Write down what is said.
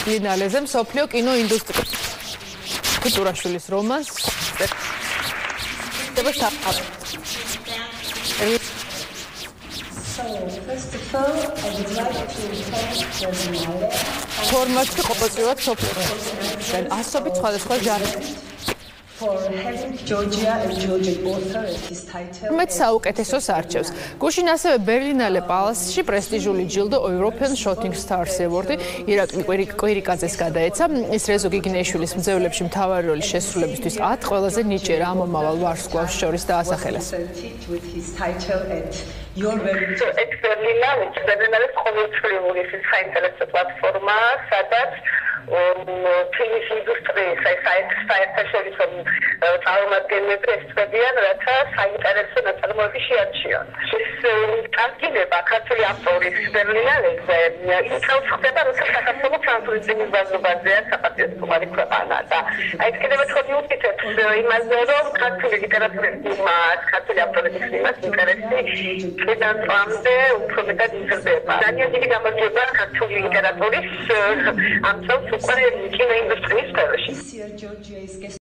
ბერლინალეზე მსოფლიო კინოინდუსტრია. კულტურაშვილის რომანს ფორმატი ყოველწლიურად სოფლიოდან ასობით სხვადასხვა ჟანრი. მეც საუკეთესოს არჩევს. გუშინ ასევე ბერლინალე პალასში პრესტიჟული ჯილდო European Shooting Stars Award-ი ირაკლი კვირიკაძეს გადაეცა. ის რეზო გიგინეიშვილის მძევლებში მთავარი როლის შესრულებისთვის 10 ყველაზე ნიჭიერ ამომავალ ვარსკვლავს შორის დაასახელეს. ბერლინალეს ყოველწლიური საინტერესო პლატფორმა, სადაც ფილმის ინდუსტრიის საერთაშორისო წარმომადგენლები ესწრებიან, რათა საინტერესო ნაწარმოები შეარჩიონ. ეს წარდგინება ქართული ავტორის ბერლინალეზე იცავს ხდება, როცა საქართველო ფრანცუზების ბაზრობაზეა საპატიო სტუმარი ქვეყანა და ეს კიდევ ერთხელ მიუთითებს იმაზე, რომ ქართული ლიტერატურის მიმართ, ქართული ავტორების მიმართ ინტერესი კიდევ წამდე უფრო მეტად იზრდება. ძალიან დიდი გამარჯვება ქართული ლიტერატურის ამ წელს უკვე კინოინდუსტრიის სფეროში.